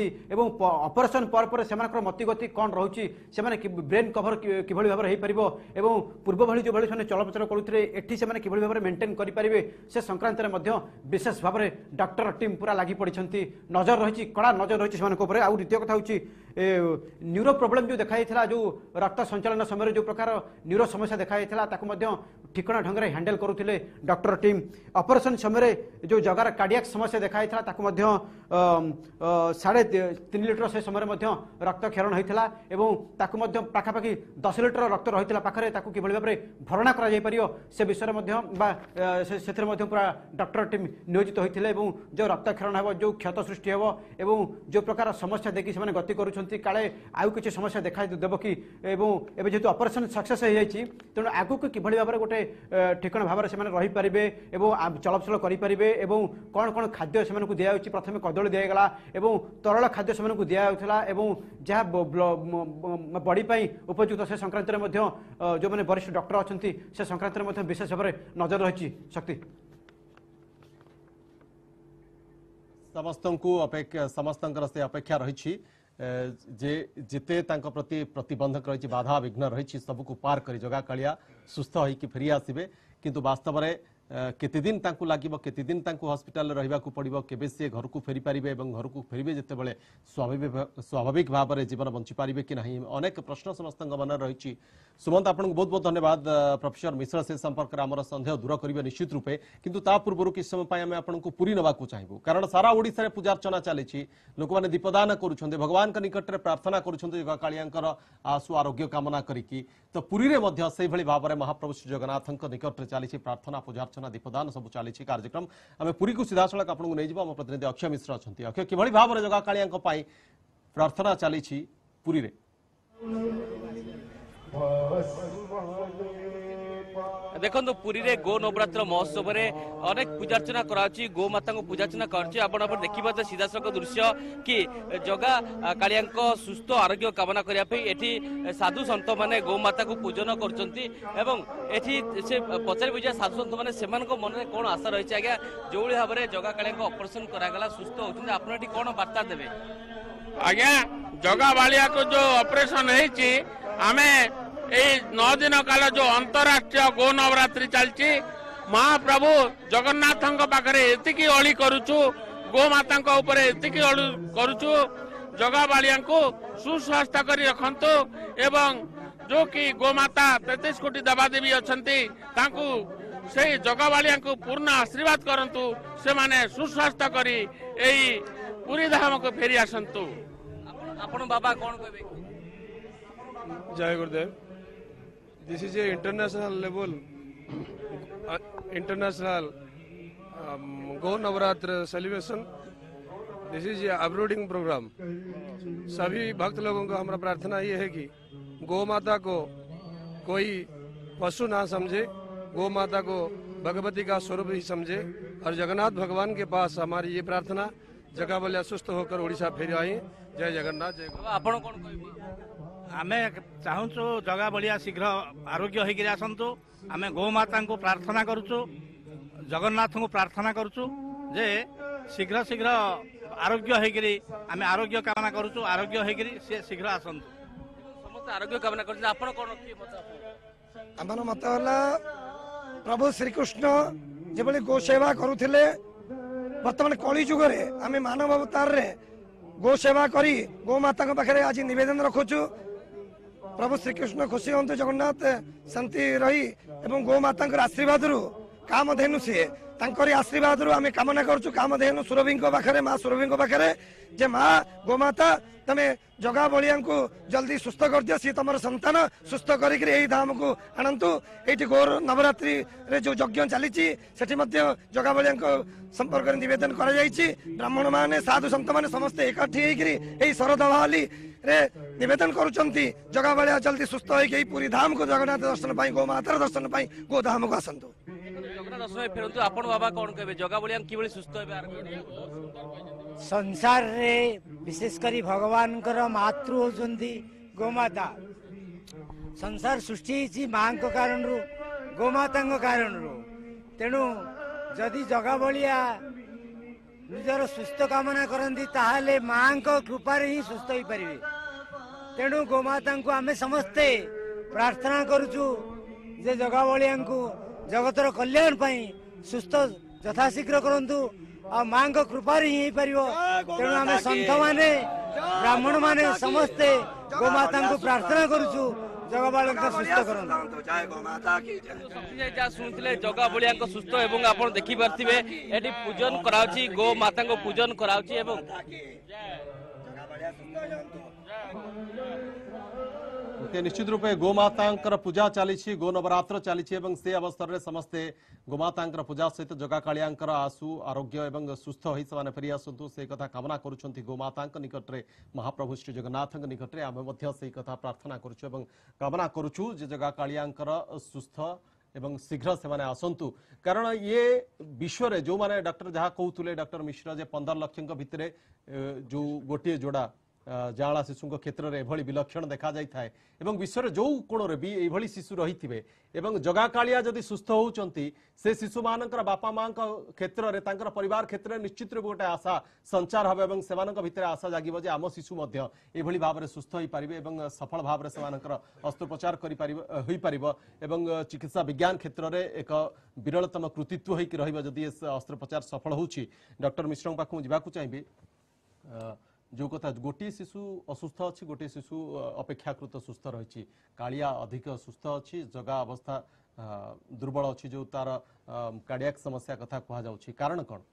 ऑपरेशन पर पर से मतिगति कौन रोचे से ब्रेन कभर किभली भाव में हो पार पूर्व भली जो भाई चलप्रचल करुते एटी से किभली भाव में मेंटेन करेंगे से संक्रांत में विशेष भाव में डॉक्टर टीम पूरा लगी पड़ी नजर रही कड़ा नजर रही है। आउ द्वितीय कथा हूँ न्यूरो प्रोब्लेम जो देखाई जो रक्त संचालन समय जो प्रकार न्यूरो समस्या देखाई ठिकणा ढंग से हैंडल करुले डॉक्टर टीम ऑपरेशन समय जो जगार कार्डियाक समस्या देखाई साढ़े तीन लिटर से समय रक्त क्षरण होता और पाखापाखि दस लिटर रक्त रही पाखे कि भाव में भरणा कर से विषय में पूरा डॉक्टर टीम नियोजित होते जो रक्त क्षरण हो जो क्षत सृष्टि हो एवं जो प्रकार समस्या देखिए से गति करुँच काले आउ किसी समस्या देखा देव कि जेहेतु ऑपरेशन सक्सेस हो जाए तेणु आगू को किभली भाव में गोटे ठिकण भाव में रही पारे और चलप्रचल करेंगे कौन कौन खाद्य से दिया प्रथम कदली दिगला तरल खाद्य से दिखाला जहाँ बॉडी उपयुक्त से संक्रांत में जो मैंने वरिष्ठ डॉक्टर अच्छा से संक्रांत में विशेष भाव में नजर रही शक्ति समस्त को अपेक्षा समस्त से अपेक्षा रही जे जिते प्रति प्रतिबंधक रही बाधा विघ्न रही सबको पार कर जगा कालिया सुस्थ होकर फेरी आसबे किंतु वास्तव में केते दिन तांकु लागिबो केते दिन तांकु हॉस्पिटल रहिबा को पड़िबो केबे से घर को फेरी पारिबे एवं घर को फेरिबे जेते बेले स्वाभाविक स्वाभाविक भाव में जीवन बंची पारिबे कि नहीं अनेक प्रश्न समस्त मन रही। सुमंत आपको बहुत बहुत धन्यवाद प्रोफेसर मिश्र से संपर्क में आमर सन्देह दूर करेंगे निश्चित रूपे किंतु ता पूर्व किस समय आम आपको पुरी नवाक चाहबू कारण सारा ओडिशा रे पूजार्चना चली लोक मैंने दीपदान करुछन्ते भगवान निकट में प्रार्थना करुछन्ते कालियाकर आशु आरोग्य कामना करिकी तो पुरी रे मध्य से भली भाव में महाप्रभु श्री जगन्नाथ निकट में चली प्रार्थना पूजार्चना दीपदान सब चली कार्यक्रम आम पुरी को सीधा सड़क आपको नहीं आम प्रतिनिधि अक्षय मिश्र अच्छा अक्षय किभली भाव में जगा कालिया प्रार्थना चली पुरी रे देखो पुरी रे गो नवरात्र महोत्सव में अनेक पूजार्चना कराची गो माता को पूजार्चना करछि आपण आपण देखिबा त सीधा सक दृश्य कि जगा कालिया सुस्थ आरोग्य कामना करिया पे एठी साधु संत माने गो माता को पूजन करचंती एवं एठी से पचारि बुझा साधु संत माने सेमान को मन रे कोन आशा रहिछि आज्ञा जोळी भाबरे जगा कालिया को ऑपरेशन करा गला सुस्थ होछन आपण एठी कोन वार्ता देबे आज्ञा जगा बालिया को जो ऑपरेशन हेछि आमे एई नौ दिन काल जो अंतरराष्ट्रीय गो नवरात्रि चलछि महाप्रभु जगन्नाथ पाखरे एतिकी अली करूछु गो माता उपरे एतिकी अली करूछु जगा बालिया को सुस्वास्थ्य करी रखंतु एवं जो कि गो माता तैंतीस कोटी देवादेवी अछंती तांकू से जगा बालिया को पूर्ण आशीर्वाद करंतु से माने सुस्वास्थ्य करी एई पूरी धाम को फेरी आसंतु आपण बाबा कोन कहबे जय गुरुदेव This is a international level, uh, international um, Go Navaratri celebration. This is a uploading program. सभी भक्त लोगों को हमारा प्रार्थना ये है कि गौ माता को कोई पशु ना समझे, गौ माता को भगवती का स्वरूप ही समझे और जगन्नाथ भगवान के पास हमारी ये प्रार्थना जगह बलिया सुस्थ होकर ओडिशा फेरी आई। जय जगन्नाथ जय आपण कोन कहबे आमे चाहूँ जगह बलिया शीघ्र आरोग्य होकर आसतु आमे गौ माता को प्रार्थना करुचु जगन्नाथ को प्रार्थना करुचु जे शीघ्र शीघ्र आरोग्य होकर आमे आरोग्य कामना करुचु आरोग्य होकर से शीघ्र आसतु समस्त आरोग्य कामना कर आपण कोन आमर मत होला प्रभु श्रीकृष्ण जेबली गो सेवा करुथिले वर्तमान कली जुग रे आमे मानव अवतार रे गो सेवा करी गौ माता पाखे आज निवेदन रखुचु प्रभु श्रीकृष्ण खुशी हूँ जगन्नाथ शांति रही एवं गौ माता आशीर्वाद रु कामधेनु सी आशीर्वाद रु आम कामना करुचु कामधेनु सुरभि पाखे माँ सुरभि पाखे जे माँ गौ माता तमे जगा बलिया को जल्दी सुस्थ कर दियो सी तुम संतान सुस्थ करी धाम को आणंतु ये गौर नवरात्रि रे जो यज्ञ चली जगा बलिया संपर्क निवेदन कर ब्राह्मण माने साधु संत माने समस्ते एकाठी होकर शरद बहाली रे निवेदन करुचंती जगा बलिया जल्दी सुस्थ होकर पूरी धाम को जगन्नाथ दर्शन पाई गौ मातार दर्शन पाई गो धाम को आसतु दर्शन फेरतु आपण बाबा कोन कहबे जगा बलिया किबळी सुस्थ होबे संसार रे विशेष करी भगवान कर मातृ होचंती गोमाता संसार सृष्टि माँ को कारण रु गोमाता कारण रु तेणु जदि जगा बलिया निजर सुस्थ कामना करती ताहले माँ को कृपारे ही सुस्थ हो पारे तेणु गोमाता को आमे समस्ते प्रार्थना करुचु जे जगा बलिया जगतर कल्याण पाई सुस्थ यथाशीघ्र करंतु आ माँ को कृपारे ही हो पारिबो तेणु आमे संत माने ब्राह्मण माने समस्ते गोमाता को प्रार्थना करुचु जगा बलिया सुस्थ करंतु जय गोमाता की जय जा सुनथिले जगा बलिया को सुस्थ एवं आपण देखि परथिबे एठी पूजन कराउची गो माता को पूजन कराउची एवं जगा बलिया सुस्थ निश्चित रूपे गोमाता पूजा चली गो नवरात्र चली से अवसर में समस्ते गोमाता पूजा सहित जगा कालिया आसु आरोग्य एवं सुस्थ हो से फेरी आसतु से कथा कामना करुँच गोमाता निकट में महाप्रभु श्री जगन्नाथ निकट में आम से कथा प्रार्थना करुँ कामना करुँ जगा कालिया सुस्थ एवं शीघ्र से आसतु कारण ये विश्व रे जो माने डॉक्टर जहाँ कहते डॉक्टर मिश्र जे पंदर लक्ष भितर जो गोटे जोड़ा जाँला शिशु क्षेत्र में एभली विलक्षण देखा जाए एवं विश्व जो कोण भी ये शिशु रही थे जगा कालिया जदि सुस्थ होती से शिशु मान बापा माँ क्षेत्र में परिवार क्षेत्र में निश्चित रूप गोटे आशा संचार हम और से भितर आशा जागिब आम शिशु ये भाव में सुस्थ हो पारे सफल भाव में से अस्त्रोपचार कर चिकित्सा विज्ञान क्षेत्र में एक विरलतम कृतित्व होकर जदि अस्त्रोपचार सफल हो डॉक्टर मिश्र पाखु जावाक चाहिए जो कथा गोटे शिशु असुस्थ अच्छी गोटे शिशु अपेक्षाकृत सुस्थ रही कालिया अधिक सुस्थ अच्छी जगा अवस्था दुर्बल अच्छी जो तार कार्डियाक समस्या कथा कहुच्छी कारण कौन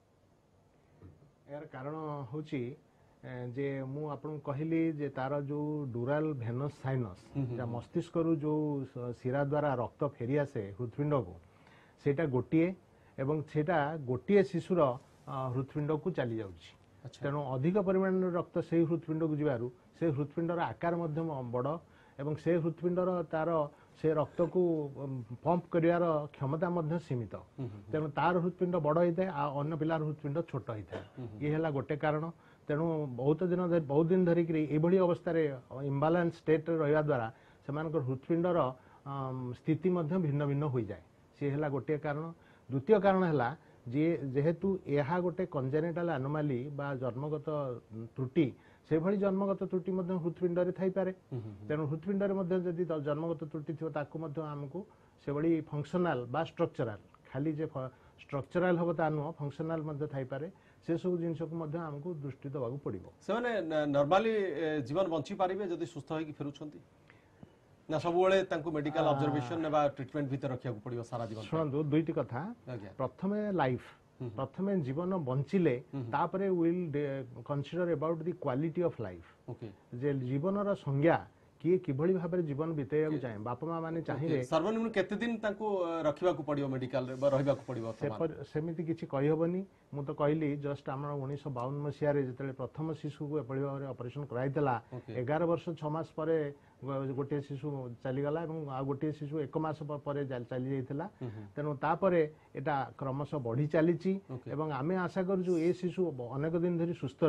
यार कारण हूँ जे मु आपन कहली जे तार जो डुराल भेनस साइनस मस्तिष्क रु जो शिरा द्वारा रक्त फेरी आसे हृदपिंड को सेटा गोटे एवं सेटा गोटे शिशुर हृदपिंड को चली जाउछि तेणु अधिक परिमाण रक्त से हृदपिंड को जीवारु से हृदपिंडर आकार बड़ एवं से हृत्पिंडर तार से रक्त को पंप कर क्षमता मध्य सीमित तेणु तार हृत्पिंड बड़ होता है अन्य पिलार हृत्पिंड छोट होता है ये है गोटे कारण तेणु बहुत दिन बहुत दिन धरिक ये अवस्था इम्बालांस स्टेट रहा द्वारा से हृत्पिंडर स्थिति भिन्न भिन्न हो जाए सी है गोटे कारण द्वितीय कारण है जे जेहेतु यह गोटे कंजेनिटाल एनोमाली बा जन्मगत त्रुटि से भली जन्मगत त्रुटि हृत्पिंड थी पारे तेणु हृत्पिंड जदि जन्मगत त्रुटि थी आमको से भली फंक्शनाल बा स्ट्रक्चराल खाली जे स्ट्रक्चराल हम ता नुह फंक्शनाल थी पारे से सब जिनस को आमको दृष्टि देवा पड़ो से नॉर्मली जीवन बंची पारे जदि सुस्थ होकर फेरुछंती ना सब मेडिकल ऑब्जर्वेशन ने ट्रीटमेंट भीतर रखा पड़ो सारा जीवन शुणु दुईटी कथा प्रथम लाइफ प्रथम जीवन बंचिले तापरे will consider about the quality of life जे जीवन संज्ञा किए किभली भाव में जीवन बितेया चाहे बापा माँ मैंने चाहिए सर्वनिम्न केते दिन तांको रखिबा को पड़ियो मेडिकल रे रहिबा को पड़ियो सेमिति किछि कहि होबनी मु तो कहली जस्ट आम उन्नीस सौ बावन मसीह जिते प्रथम शिशु को एपड़ी भाव में ऑपरेशन कराइला एगार वर्ष छह मास पर गोटे शिशु चलीगला आ गोटे शिशु एक मास पर चली जाइला तेणु तापरे एटा क्रमश बढ़ी चली आम आशा करूँ ए शिशु अनेक दिन धरी सुस्थ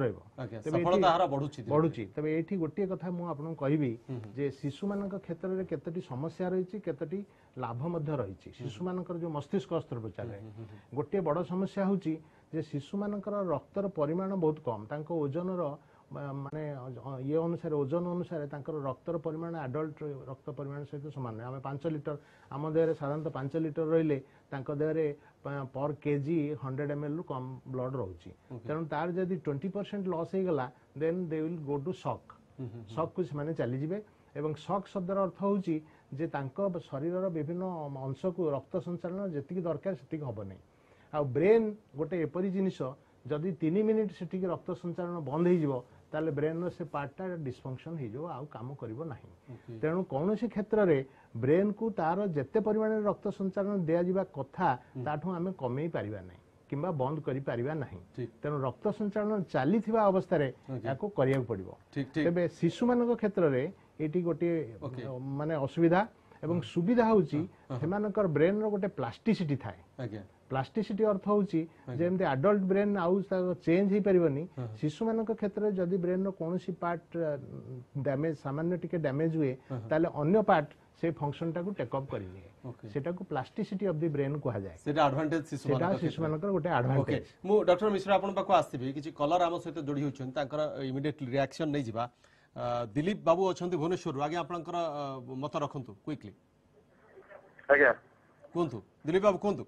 बढ़ुची तबे ये गोटे कथा मुझे कहबी जे शिशु मान क्षेत्र में केतोटी समस्या रही केतोटी लाभ रही शिशु मान जो मस्तिष्क अस्त्रोपचार गोटे बड़ समस्या हूँ जे शिशु मान रक्तर परिमाण बहुत कम तांको ओजन माने ये अनुसार ओजन अनुसार रक्तर परिमाण एडल्ट रक्त परिमाण सहित सामान आम पांच लिटर आम देह साधारणतः पांच लिटर रहिले देह पर केजी हंड्रेड एम एल रु कम ब्लड रोचे तेणु तार जदि ट्वेंटी परसेंट लॉस हो गला then they will go to shock shock को से चलीजे एवं शॉक शब्दर अर्थ हूँ जे शरीर विभिन्न अंश को रक्त संचालन जी दरकार से हम नहीं आ ब्रेन गोटे एपरी जिनिस जदि तीन मिनिट से रक्त संचालन बंद हो ताले ब्रेन से पार्टा डिस्फंक्शन हो आउ काम करिवो नाही तेणु कौन सी क्षेत्र में ब्रेन को तार जेते परिमाण रक्त संचालन दिया जिबा कथा ताठू आमे कमेई परिबा नाही किंबा बंद करि परिबा नाही तेणु रक्त संचालन चली थिबा अवस्था रे याको करिया पड़िबो तबे शिशु मानक क्षेत्र में एटी गोटे माने असुविधा एवं सुविधा होची सेमानकर ब्रेन रो गोटे प्लास्टिसिटी थाए प्लास्टिसिटी अर्थ होची जेमते एडल्ट ब्रेन आउ चेंज ही परिबनी शिशु मानक क्षेत्र में जदि ब्रेन रो कोनोसी पार्ट डैमेज सामान्य टिके डैमेज हुए ताले अन्य पार्ट से फंक्शन टाको टेक अप करिए सेटा को प्लास्टिसिटी ऑफ द ब्रेन कहा जाए सेटा एडवांटेज शिशु मानक शिशु मानकर गोटे एडवांटेज मु डॉक्टर मिश्रा आपन पाको आस्थिबी किछि कलर आम सहित जोड़ी होछन तांकर इमीडिएट रिएक्शन नै जिबा दिलीप बाबू अछंती भुवनेश्वर आगे आपनकर मत रखंतु क्विकली आज्ञा कोंतु दिलीप बाबू कोंतु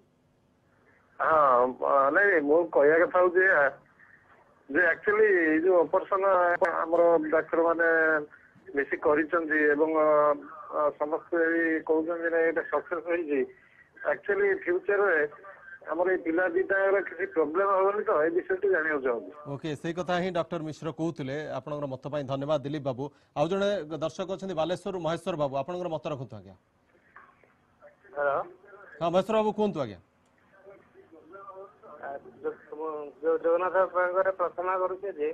हाँ नहीं मो कहया कथा हूँ जे एक्चुअली जो ऑपरेशन हमर डॉक्टर माने बेसी करिसंती एवं समस्त कहउछन जे एटा सक्सेस होई जे एक्चुअली फ्यूचर रे हमर ए पिला दिटा किसी प्रॉब्लम होनी तो ए विषय जानियो चाहू ओके सही कथा ही डॉक्टर मिश्र कहउतले आपनकर मत पई धन्यवाद दिलीप बाबू आउ जने दर्शक अछंती बालेश्वर महेश्वर बाबू आपनकर मत रखंतु आज्ञा हेलो हां महेश्वर बाबू कोंतु आज्ञा जो जगन्नाथ बाबा प्रार्थना करुचे जे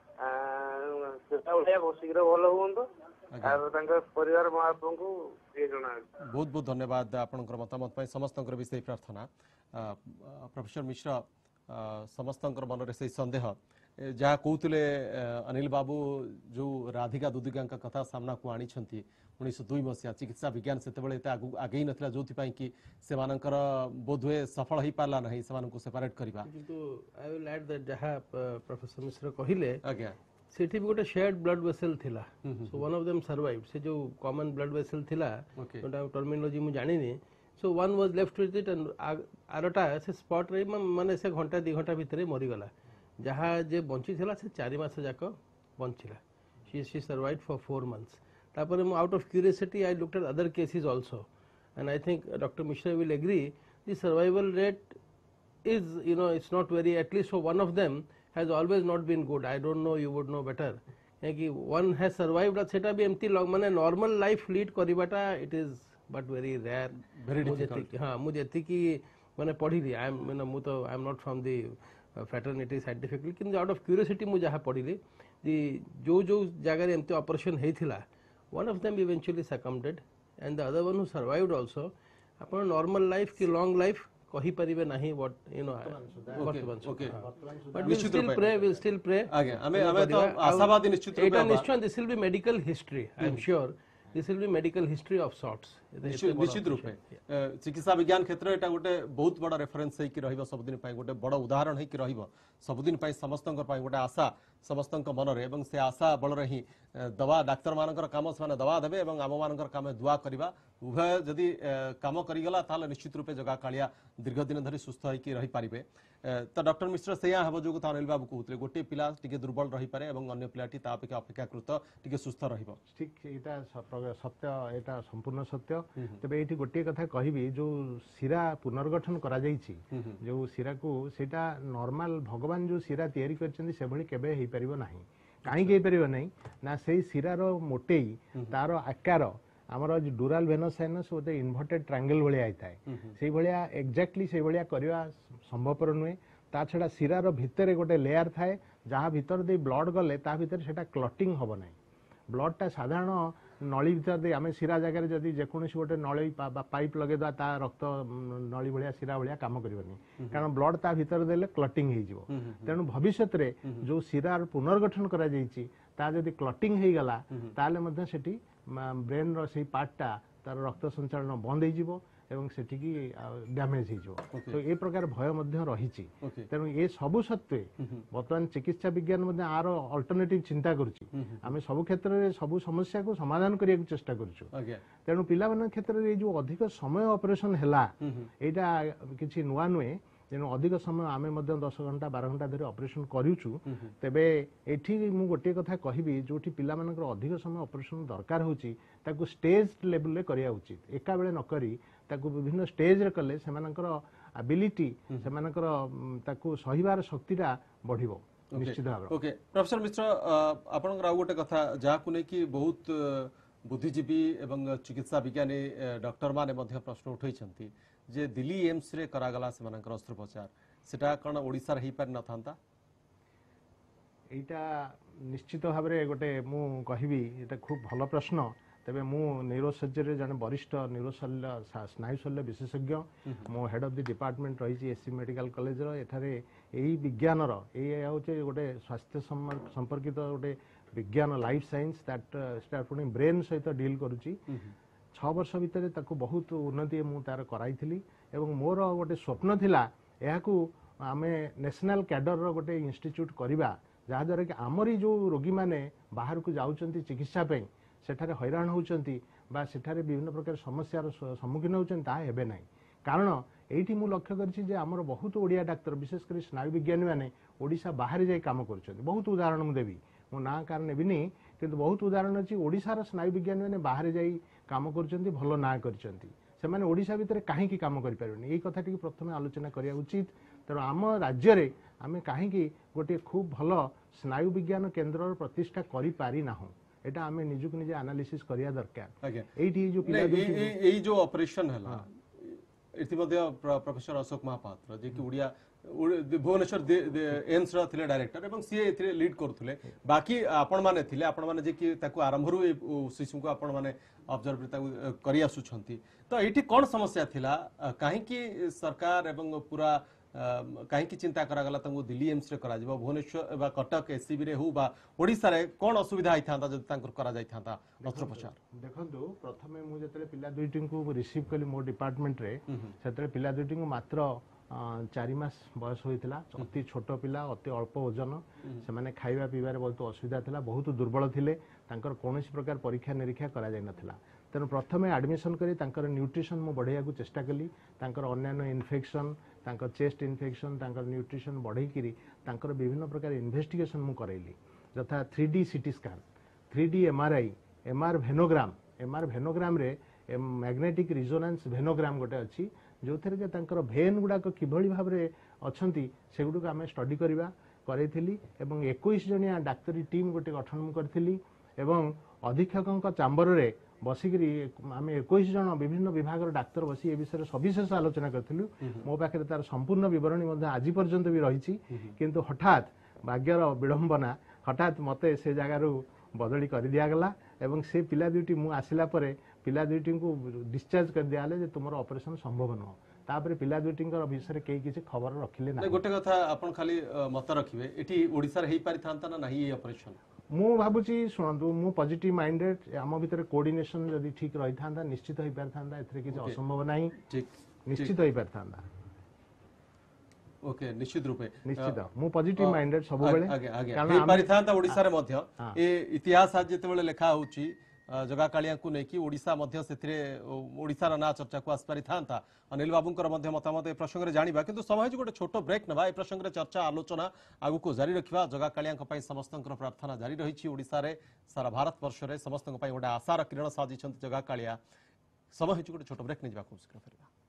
शीघ्र भल हूँ परिवार महाप्रभु को बहुत बहुत धन्यवाद आपनकर मतामत पाई समस्तंकर विषय प्रार्थना प्रोफेसर मिश्र समस्तंकर मन रे से संदेह जहाँ कहते अनिल बाबू जो राधिका दुदिगा कथा सामना को आनी उन्नीस दुई मसीहा चिकित्सा विज्ञान से आगे ना जो कि से बोध हुए सफल हो पारा ना से सेपरेट करवा आई विल ऐड दैट जहाँ प्रोफेसर मिश्र कहले आज्ञा सेठी भी गोटे शेयर्ड ब्लड वेसल थिला so one of them survived से जो कॉमन ब्लड वेसल थिला जोटा टर्मिनोलॉजी मु जानिनी so one was left with it and आरटा से स्पॉट रे माने से घंटा दो घंटा भितर मरी गला जहाँ जे बंची थिला से चार मास जाक बंचिला she she survived for four months तापर मु out of curiosity I looked at other cases also and I think doctor Mishra will agree the survival rate is you know it's not very at least for one of them has always not been good. I don't know, you would know better. कि one has survived सेटा भी एमती long माने normal life lead करिबाटा it is but very rare very difficult हां मु जेति कि माने पढी ली आई एम माने मु तो I am not from the fraternity scientifically किंतु आउट ऑफ क्यूरियोसिटी मु जहा पढी ली दी जो जो जगह रे एमती ऑपरेशन हेथिला one of them eventually succumbed and the other one who survived also upon normal life ki long life कही परिबे नहीं what you know okay okay but we still pray we still pray आगे हमें हमें तो आशावादी निश्चित रूप से निश्चय this will be medical history I am sure this will be medical history of sorts निश्चित रूप से चिकित्सा विज्ञान क्षेत्र एटा गोटे बहुत बड़ा रेफरेंस है कि रहइबो सब दिन पई गोटे बड़ा उदाहरण है कि रहइबो सब दिन पई समस्तंकर पई गोटे आशा समस्तंक मन रे एवं से आशा बल रही दवा डाक्टर मानकर काम से दवा देबे एवं आम मानकर काम दुआ करबा उभय जदि काम करिगला ताले निश्चित रूपे जगा कालिया दीर्घ दिन धरि सुस्थ है कि रही पारिबे तो डॉक्टर मिश्र सेया हबो जोग अनिल बाबू कहउतले गोटे पिला टिके दुर्बल रही पारे एवं अन्य पिलाटी ता अपेक्षा अपेक्षाकृत टिके सुस्थ रहिबो ठीक एटा सत्य एटा संपूर्ण सत्य तबे एठी गोटे कथा कहबी जो सिरा पुनर्गठन करा जाईछि जो सिरा को सेटा नॉर्मल भगवान जो सिरा तयारी करछन्ती से भली केबे हेई परिबो नाही काहे के परिबो नाही ना सेई सिरा रो मोटेई तारो आकार आमर डुराल वेनस साइनस गोटे इन्वर्टेड ट्रायंगल भलिया आइथाय सेई भलिया एक्जेक्टली सेई भलिया करवा संभवपर नुहे ता छडा सिरार भितर गोटे लेयर थाए जहाँ भितर दे ब्लड गले ता भितर सेटा क्लटिंग हबो नाही ब्लड टा साधारण नली भितर दे आमे सिरा जगह जदि जेकोनसी गोटे नली पाइप लगे दा ता रक्त नली भलिया सिरा भलिया काम करबनी कारण ब्लड ता भितर देले क्लटिंग हे जिवो तेनु भविष्यत रे जो सिरार पुनर्गठन करा जाईछि ता जदि क्लटिंग हे गला ताले मध्ये सेठी ब्रेन रो से पार्टा तार रक्त संचालन बंद हो जिवो एवं सेठी की डैमेज हो जिवो तो ए प्रकार भय मध्य रहिछि तेनु ए सबु सत्वे वर्तमान चिकित्सा विज्ञान मध्य आर अल्टरनेटिव चिंता करूछि आमे सब क्षेत्र रे सबु समस्या को समाधान करिया को चेष्टा करूछु तेनु पिला मन क्षेत्र रे जो अधिक समय ऑपरेशन हला एटा किछि नुवा नुए तेणु अधिक समय आम दस घंटा बारह घंटा धरी ऑपरेशन करूचु तेबे एठी मु गोटे कथा कहबी जो पिला मानकर अधिक समय ऑपरेशन दरकार होची ताकू स्टेज लेवल रे करिया उचित एका बेले न करी ताकू विभिन्न स्टेज रे कले सेमानकर एबिलिटी सेमानकर ताकू सहिबार शक्तिटा बढ़िबो निश्चित भाव ओके प्रोफेसर मिश्र आपन राउ गोटे कथा जाकू नै कि बहुत बुद्धिजीवी एवं चिकित्सा विज्ञानी डॉक्टर माने मध्य प्रश्न उठैछंती जे दिल्ली एम्स रे करागला से मानकर अस्त्रोपचार सेटा कोन ओडिसा रे ही पर न थांता एटा निश्चित भाव रे गोटे मु कहबी एटा खूब भलो प्रश्न तबे मु न्यूरोसर्जरी जने वरिष्ठ न्यूरोशल्य स्नायुशल्य विशेषज्ञ मो हेड ऑफ द डिपार्टमेंट रही एससी मेडिकल कॉलेज रो एठारे एही विज्ञान रो ए होचे गोटे स्वास्थ्य संपर्कित गोटे विज्ञान life science that start brain सहित डील करूची छ वर्ष भितर ताकू बहुत उन्नति मु तार कराइथिली एवं मोर गोटे स्वप्न थिला एहाकू आमे नेशनल कैडर रो गोटे इंस्टीट्यूट करिबा जहा द्वारा कि आमरी जो रोगी माने बाहर को जाउचंती चिकित्सा पे सेठारे हैरान होउचंती बा सेठारे विभिन्न प्रकार समस्यार सम्मुखीन होउचंती ता हेबे नाही कारण एठी मु लक्ष्य करछि जे हमर बहुत ओडिया डाक्टर विशेष कर स्नायु विज्ञानी माने ओडिसा बाहर जाई काम करछंती बहुत उदाहरण मु देबी मो ना कारण नेबिनी किंतु बहुत उदाहरण अछि ओडिसा स्नायु विज्ञानी माने बाहर जाई काम करछंती भलो ना करछंती से माने ओडिसा भितर काहे की काम करि परबेनी एई कथा टिक प्रथमे आलोचना करिया उचित तेरो आम राज्य रे आमे काहे की गोटे खूब भलो स्नायु विज्ञान केंद्र प्रतिष्ठा करि पारि नाहु एटा आमे निजुक निजे एनालिसिस करिया दरकार एठी जो पिला एई जो ऑपरेशन हला इतिमध्ये प्रोफेसर अशोक महापात्र जे कि ओडिया भुवनेश्वर एम्स रे डायरेक्टर एवं सी ए लीड करुले बाकी आपण माने थिले आपण माने जे कि ताकू आरंभ रु शिशु को आपण माने ऑब्जर्व करि आसुछंती तो एठी कोन समस्या थिला काहे कि सरकार एवं पूरा काहे कि चिंता करा गला तंगु दिल्ली एम्स रे करा जिवो भुवनेश्वर बा कटक एससीबी रे हो बा ओडिसा रे कोन असुविधा आइ थांता जद तांकर करा जाय थांता अस्त्रोपचार देखंतु प्रथमे मु जतले पिला दुइटिं को रिसीव कली मो डिपार्टमेंट रे सेतले पिला दुइटिं को मात्र चारि मास बयस होइतिला अति छोट पिला अति अल्प ओजन से माने खाइबा पीबार बहुत असुविधा थिला बहुत दुर्बल थिले तांकर कोनोसी प्रकार परीक्षा निरीक्षा करा जाय नथिला तेनु प्रथमे एडमिशन करी तांकर न्यूट्रिशन मु बढ़िया को चेष्टा कली तांकर अन्य इन्फेक्शन तांकर चेस्ट इन्फेक्शन तांकर न्यूट्रिशन बढ़ई करी तांकर विभिन्न प्रकार इन्वेस्टिगेशन मु करैली जथा three D CT scan three D MRI MR venogram MR venogram रे मैग्नेटिक रिजोनेंस भेनोग्राम गोटे अछि जो थे कि तांकर भेन गुड़ाक किभली भाव में अच्छा से गुड़ आम स्टडी करवा करें एवं इक्कीस जनिया डाक्तरी टीम गोटे गठन करी एवं अधीक्षक चांबर रे बसिकी आम इक्कीस जन विभिन्न विभाग डाक्तर बसी ए विषय सविशेष आलोचना करूँ मो पाखे तार संपूर्ण बरणी आज पर्यंत भी रही किंतु हठात भाग्यर विडंबना हठात मते से जगार बदली कर दिगला एवं से पिला दुईटी मु आसिला परे पिला दुईटी को डिस्चार्ज कर दिया जे तुमर ऑपरेशन संभव न तापर पिला दुईटी विषय कई किसी खबर रखिले ना गोटे कथा आपण खाली मत रखिबे एठी ओडिसा रे हेई पारि थांता ना नाही ए ऑपरेशन मु भाबुची शुणु मु पॉजिटिव माइंडेड आम भीतर कोऑर्डिनेशन जदि ठीक रही था निश्चित हो पार था एथरे किसी असंभव नहीं ठीक निश्चित हो पार था ओके निश्चित रूपे निश्चित मु पॉजिटिव माइंडेड सब बेले आगे आगे हेई पारि थांता ओडिसा रे मध्य ए इतिहास आज जेतेबेले लेखा होची जगा कालिया को नेकी ओडिसा मध्य सेथिरे ओडिसा ना चर्चा को आसपारी था अनिल बाबूंकर मध्य मतामत ए प्रसंग रे जानिबा किंतु समय गोटे छोट ब्रेक नबा ए प्रसंग रे चर्चा आलोचना आगु को जारी रखिबा जगा कालिया पई समस्तंकर प्रार्थना जारी रहिछि ओडिसा रे सारा भारत वर्ष रे समस्तंक पई गोटे आशार किरण साजिछंत जगा कालिया समय गोटे छोट ब्रेक नै जाबा को फेरबा।